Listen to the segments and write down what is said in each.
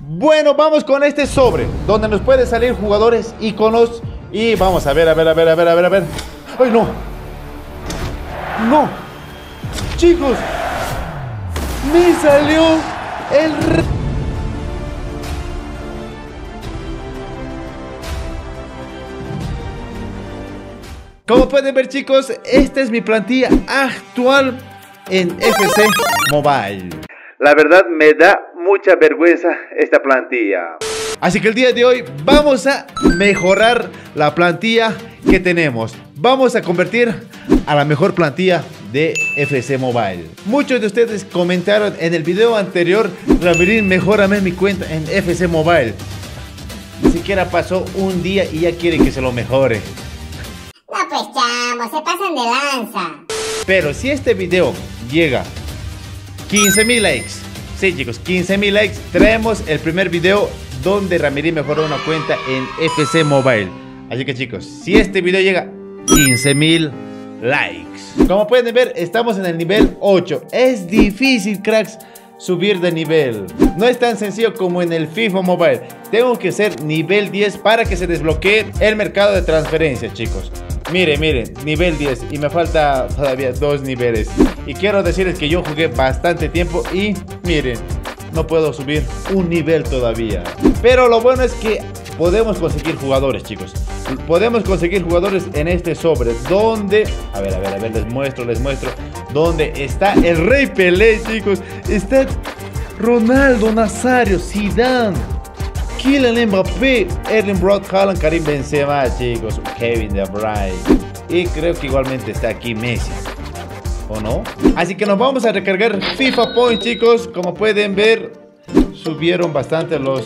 Bueno, vamos con este sobre, donde nos pueden salir jugadores íconos. Y vamos a ver. ¡Ay, no! ¡No! Chicos, me salió el... Como pueden ver, chicos, esta es mi plantilla actual en FC Mobile. La verdad me da mucha vergüenza esta plantilla. Así que el día de hoy vamos a mejorar la plantilla que tenemos. Vamos a convertir a la mejor plantilla de FC Mobile. Muchos de ustedes comentaron en el video anterior: Ramirín, mejórame mi cuenta en FC Mobile. Ni siquiera pasó un día y ya quieren que se lo mejore. No pues chamo, se pasan de lanza. Pero si este video llega 15.000 likes, sí chicos, 15.000 likes, traemos el primer video donde Ramirín mejoró una cuenta en FC Mobile. Así que chicos, si este video llega 15.000 likes, como pueden ver, estamos en el nivel 8. Es difícil, cracks, subir de nivel. No es tan sencillo como en el FIFA Mobile. Tengo que ser nivel 10 para que se desbloquee el mercado de transferencias, chicos. Miren, nivel 10 y me falta todavía 2 niveles. Y quiero decirles que yo jugué bastante tiempo y miren, no puedo subir un nivel todavía. Pero lo bueno es que podemos conseguir jugadores, chicos. Podemos conseguir jugadores en este sobre donde... A ver, les muestro. Donde está el Rey Pelé, chicos. Está Ronaldo Nazario, Zidane, Kylian Mbappé, Erling Braut Haaland, Karim Benzema, chicos, Kevin De Bruyne. Y creo que igualmente está aquí Messi, ¿o no? Así que nos vamos a recargar FIFA Points, chicos. Como pueden ver, subieron bastante los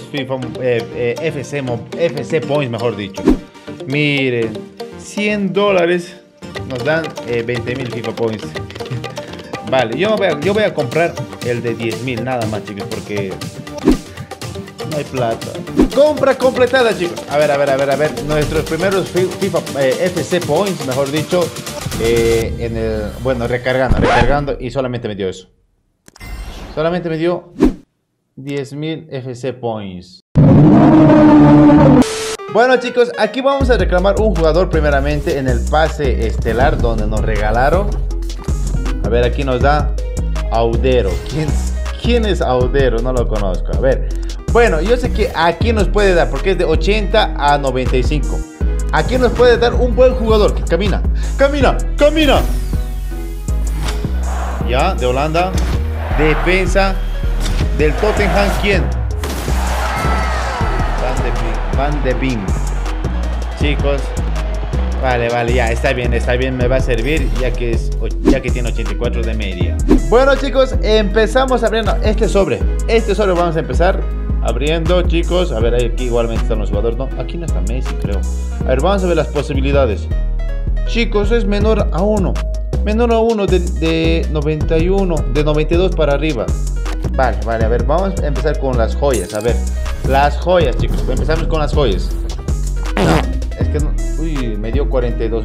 FC Points, mejor dicho. Miren, $100 nos dan 20.000 FIFA Points. Vale, yo voy a comprar el de 10.000 nada más, chicos, porque no hay plata. Compra completada, chicos. A ver. Nuestros primeros FIFA FC Points, mejor dicho, bueno, recargando, y solamente me dio eso. Solamente me dio 10.000 FC Points. Bueno, chicos, aquí vamos a reclamar un jugador primeramente en el pase estelar donde nos regalaron. A ver, aquí nos da Audero. ¿Quién es Audero? No lo conozco. A ver. Bueno, yo sé que aquí nos puede dar, porque es de 80 a 95. Aquí nos puede dar un buen jugador que camina. Ya, de Holanda. Defensa del Tottenham, ¿quién? Van de Beem. Chicos, vale, ya, está bien, me va a servir ya que tiene 84 de media. Bueno, chicos, empezamos abriendo este sobre. Vamos a empezar abriendo, chicos. A ver, aquí igualmente están los jugadores, ¿no? Aquí no está Messi, creo. A ver, vamos a ver las posibilidades. Chicos, es menor a 1 de 91, de 92 para arriba. Vale, a ver, vamos a empezar con las joyas. A ver, las joyas, chicos, empezamos con las joyas. Es que, uy, me dio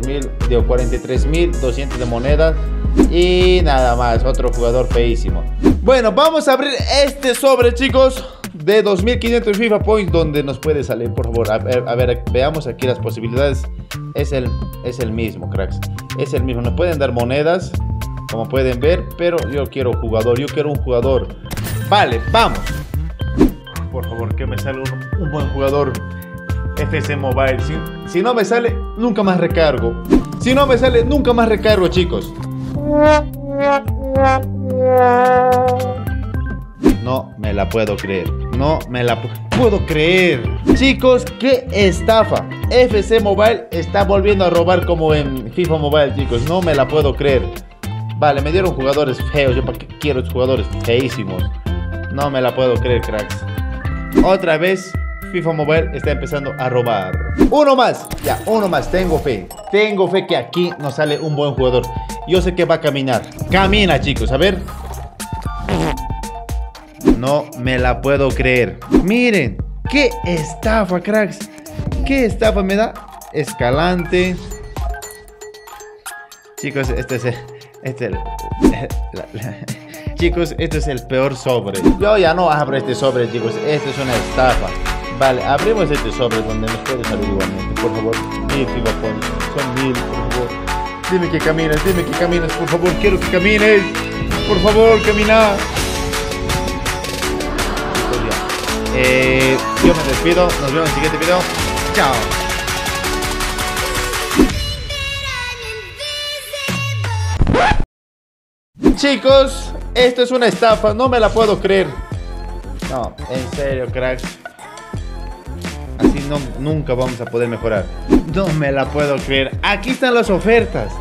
43.200 de monedas. Y nada más, otro jugador feísimo. Bueno, vamos a abrir este sobre, chicos, de 2.500 FIFA Points, donde nos puede salir, por favor. A ver, veamos aquí las posibilidades. Es el mismo, cracks. Es el mismo, nos pueden dar monedas, como pueden ver, pero yo quiero un jugador. Vale, vamos. Por favor, que me salga un buen jugador. FC Mobile. Si no me sale, nunca más recargo. Chicos. No me la puedo creer. Chicos, qué estafa. FC Mobile está volviendo a robar como en FIFA Mobile, chicos. No me la puedo creer. Vale, me dieron jugadores feos. Yo para qué quiero jugadores feísimos. No me la puedo creer, cracks. Otra vez FIFA Mobile está empezando a robar. Uno más. Tengo fe que aquí nos sale un buen jugador. Yo sé que va a caminar. Camina, chicos, a ver. No me la puedo creer. Miren, qué estafa, cracks. Qué estafa me da. Escalante. Chicos, chicos, este es el peor sobre. Yo ya no abro este sobre, chicos. Esto es una estafa. Vale, abrimos este sobre donde nos puede salir igualmente. Por favor, 1000 FIFA Points. Son 1000, por favor. Dime que camines, por favor. Quiero que camines. Por favor, camina. Yo me despido. Nos vemos en el siguiente video. Chao. Chicos, esto es una estafa. No me la puedo creer. No, en serio, cracks. Así no, nunca vamos a poder mejorar. No me la puedo creer. Aquí están las ofertas.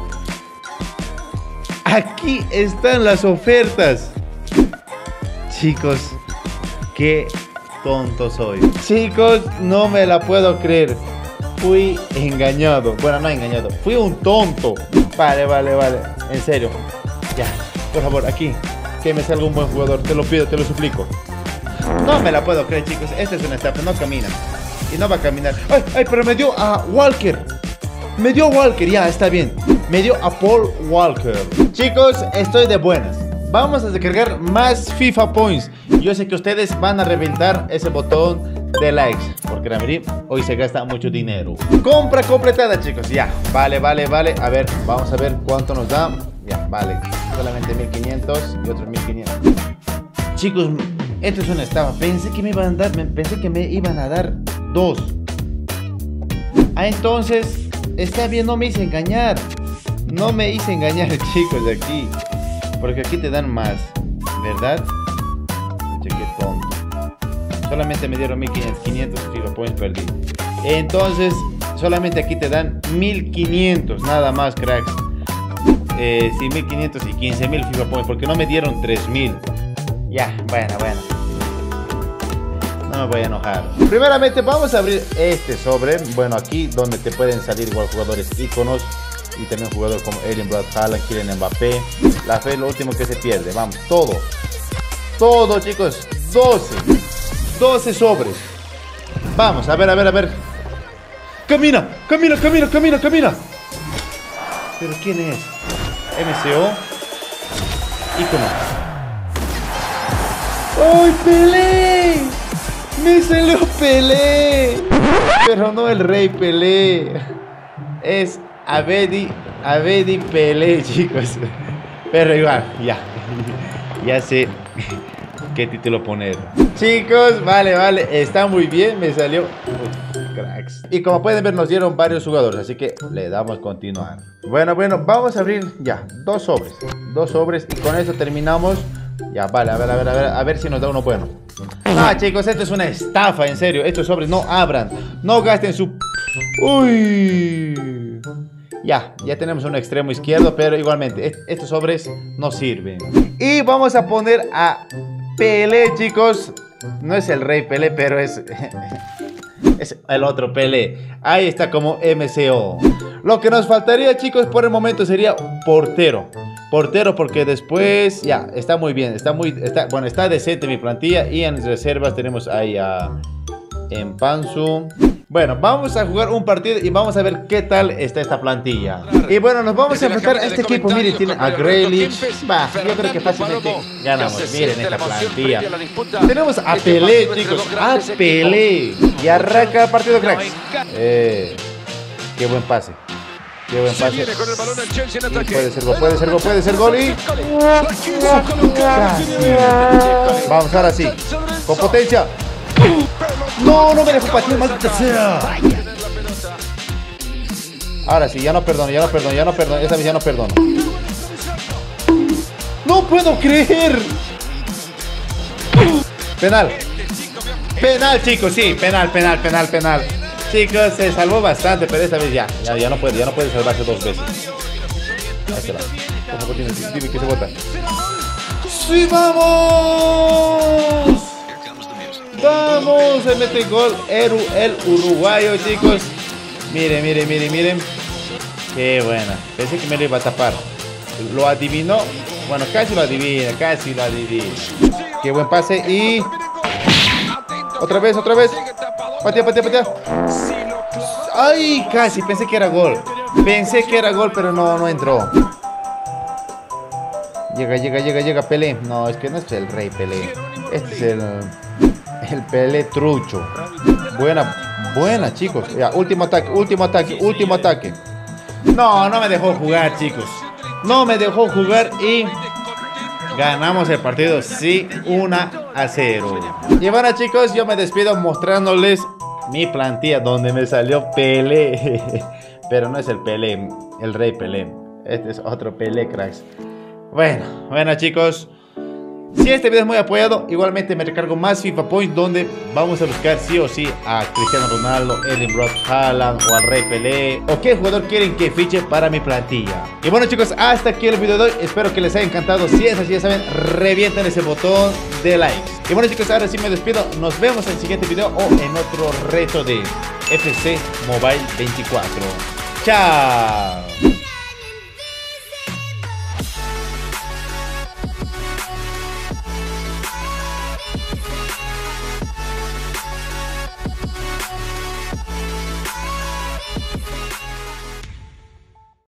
Aquí están las ofertas. Chicos, qué tonto soy. Chicos, no me la puedo creer. Fui engañado. Bueno, no engañado. Fui un tonto. Vale. En serio. Ya, por favor, aquí. Que me salga un buen jugador. Te lo pido, te lo suplico. No me la puedo creer, chicos. Esta es una estafa. No camina. Y no va a caminar. ¡Ay! Pero me dio a Walker. Me dio a Walker, ya, está bien. Me dio a Paul Walker. Chicos, estoy de buenas. Vamos a descargar más FIFA Points. Yo sé que ustedes van a reventar ese botón de likes, porque Ramirí hoy se gasta mucho dinero. Compra completada, chicos. Ya, vale. A ver, vamos a ver cuánto nos da. Ya, vale. Solamente 1500 y otros 1500. Chicos, esto es una estafa. Pensé que me iban a dar 2. Entonces, está bien, no me hice engañar. No me hice engañar, chicos, de aquí. Porque aquí te dan más, ¿verdad? Che, qué tonto. Solamente me dieron 1500 FIFA Points, perdí. Entonces, solamente aquí te dan 1500, nada más, cracks. Sí, 1500 y 15000 FIFA Points, porque no me dieron 3000. Ya, bueno. No me voy a enojar. Primeramente vamos a abrir este sobre. Bueno, aquí donde te pueden salir igual jugadores íconos. Y también jugadores como Erling Braut Haaland, Kylian Mbappé. La fe es lo último que se pierde. Vamos, todo, chicos. 12 sobres. Vamos, a ver. Camina. ¿Pero quién es? MCO. Ícono. ¡Ay, Pelé! ¡Me salió Pelé! Pero no el rey Pelé. Es Abedi Pelé, chicos. Pero igual, ya sé qué título poner. Chicos, vale. Está muy bien, me salió. Uf, cracks. Y como pueden ver, nos dieron varios jugadores, así que le damos continuar. Bueno, vamos a abrir ya 2 sobres. 2 sobres y con eso terminamos. Ya, vale, a ver si nos da uno bueno. Chicos, esto es una estafa, en serio. Estos sobres no abran. No gasten su... Uy. Ya tenemos un extremo izquierdo, pero igualmente estos sobres no sirven. Y vamos a poner a Pelé, chicos. No es el rey Pelé, pero es el otro Pelé. Ahí está como MCO. Lo que nos faltaría, chicos, por el momento sería portero, porque después ya está muy bien, está decente mi plantilla. Y en reservas tenemos ahí a Mpanzu. Bueno, vamos a jugar un partido y vamos a ver qué tal está esta plantilla. Y bueno, nos vamos a enfrentar a este equipo. Miren, tiene a Grealish. Yo creo que fácilmente ganamos. Miren esta plantilla. Tenemos a Pelé, chicos. A Pelé. Y arranca el partido, cracks. Qué buen pase. Puede ser gol y... Vamos, ahora sí. Con potencia. No me dejó patear, maldita sea. Ahora sí, ya no perdono. Esta vez ya no perdono. No puedo creer. Penal, chicos, sí, penal. Chicos, se salvó bastante, pero esta vez ya no puede salvarse 2 veces. Ahí se va. Por favor, dime que se bota. ¡Sí, vamos! ¡Vamos! Se mete gol el uruguayo, chicos. Miren. Qué buena. Pensé que me lo iba a tapar. Lo adivinó. Bueno, casi lo adivina. Qué buen pase y... Otra vez. Patea. ¡Ay! Casi. Pensé que era gol, pero no entró. Llega Pelé. No, es que no es el rey Pelé. Este es el Pelé trucho. Buena, chicos. Ya, último ataque. No me dejó jugar, chicos. No me dejó jugar y ganamos el partido, sí, 1-0. Y bueno, chicos, yo me despido mostrándoles mi plantilla donde me salió Pelé. Pero no es el Pelé, el rey Pelé. Este es otro Pelé, cracks. Bueno, chicos. Si este video es muy apoyado, igualmente me recargo más FIFA Points, donde vamos a buscar sí o sí a Cristiano Ronaldo, Erling Braut Haaland o al Rey Pelé, o qué jugador quieren que fiche para mi plantilla. Y bueno, chicos, hasta aquí el video de hoy. Espero que les haya encantado. Si es así, ya saben, revienten ese botón de likes. Y bueno, chicos, ahora sí me despido. Nos vemos en el siguiente video o en otro reto de FC Mobile 24. ¡Chao!